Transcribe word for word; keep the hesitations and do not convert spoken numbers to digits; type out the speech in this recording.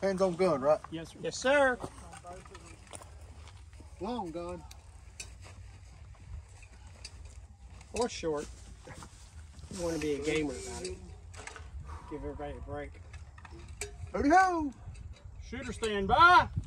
Hands on gun, right? Yes, sir. Yes, sir. Long gun. Or short. You want to be a gamer about it. Give everybody a break. Hooty ho! Shooter stand by.